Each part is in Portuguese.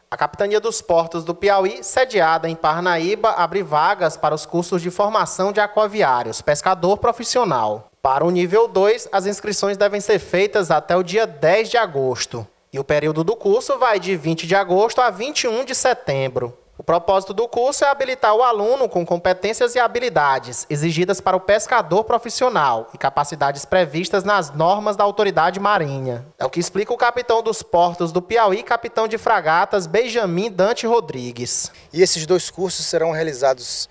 A Capitania dos Portos do Piauí, sediada em Parnaíba, abre vagas para os cursos de formação de aquaviários, pescador profissional. Para o nível 2, as inscrições devem ser feitas até o dia 10 de agosto. E o período do curso vai de 20 de agosto a 21 de setembro. O propósito do curso é habilitar o aluno com competências e habilidades exigidas para o pescador profissional e capacidades previstas nas normas da autoridade marinha. É o que explica o capitão dos portos do Piauí, capitão de fragatas, Benjamin Dante Rodrigues. E esses dois cursos serão realizados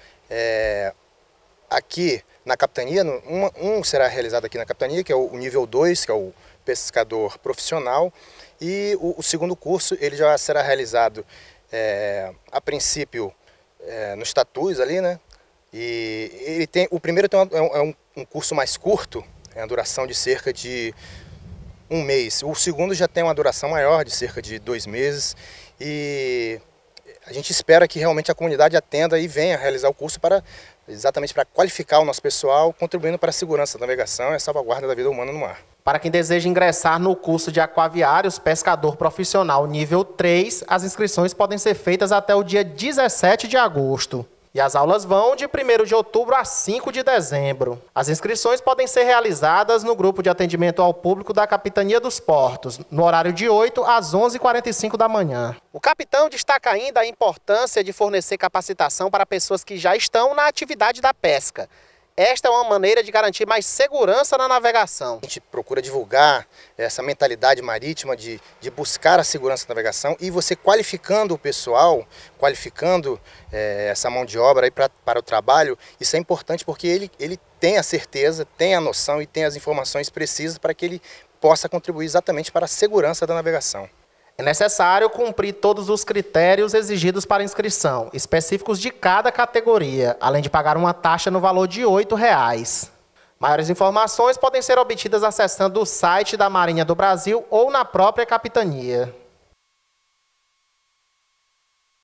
aqui na capitania. Um será realizado aqui na capitania, que é o nível 2, que é o pescador profissional, e o segundo curso ele já será realizado a princípio nos tatus ali, né? E o primeiro é um curso mais curto, a duração de cerca de um mês. O segundo já tem uma duração maior, de cerca de 2 meses, e a gente espera que realmente a comunidade atenda e venha realizar o curso exatamente para qualificar o nosso pessoal, contribuindo para a segurança da navegação e a salvaguarda da vida humana no mar. Para quem deseja ingressar no curso de aquaviários pescador profissional nível 3, as inscrições podem ser feitas até o dia 17 de agosto. E as aulas vão de 1º de outubro a 5 de dezembro. As inscrições podem ser realizadas no grupo de atendimento ao público da Capitania dos Portos, no horário de 8 às 11h45 da manhã. O capitão destaca ainda a importância de fornecer capacitação para pessoas que já estão na atividade da pesca. Esta é uma maneira de garantir mais segurança na navegação. A gente procura divulgar essa mentalidade marítima de buscar a segurança da navegação, e você qualificando o pessoal, qualificando essa mão de obra aí para o trabalho, isso é importante porque ele tem a certeza, tem a noção e tem as informações precisas para que ele possa contribuir exatamente para a segurança da navegação. É necessário cumprir todos os critérios exigidos para inscrição, específicos de cada categoria, além de pagar uma taxa no valor de R$ 8,00. Maiores informações podem ser obtidas acessando o site da Marinha do Brasil ou na própria capitania.